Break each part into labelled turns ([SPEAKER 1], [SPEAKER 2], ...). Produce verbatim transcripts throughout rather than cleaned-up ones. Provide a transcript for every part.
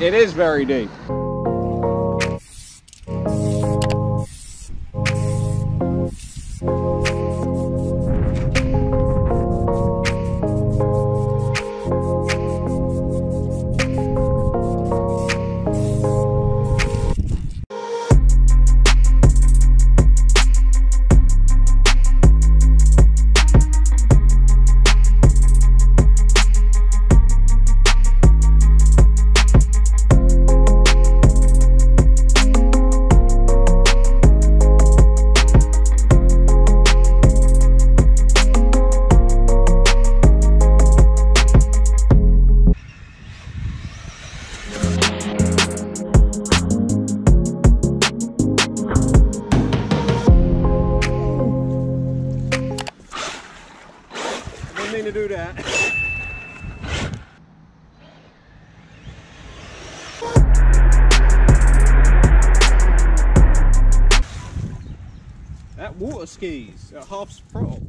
[SPEAKER 1] It is very deep. To do that. That water skis at half throttle.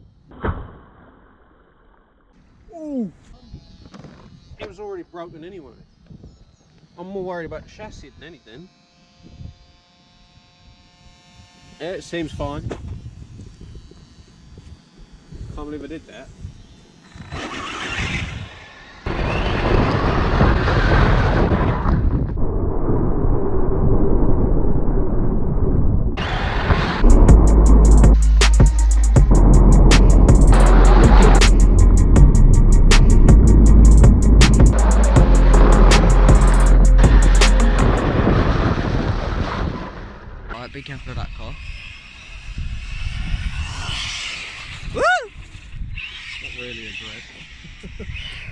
[SPEAKER 1] Ooh, it was already broken anyway. I'm more worried about the chassis than anything. Yeah, it seems fine. Can't believe I did that.
[SPEAKER 2] Be careful of that car.
[SPEAKER 1] Woo! Not really aggressive.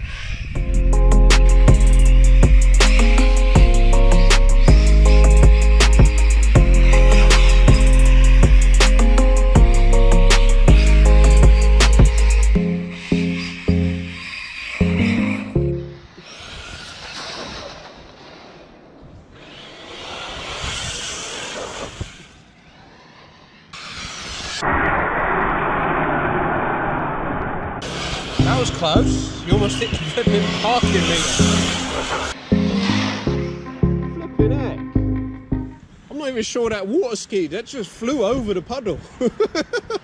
[SPEAKER 1] That was close. You almost hit the flipping parking meter. Flipping heck. I'm not even sure that water ski, that just flew over the puddle.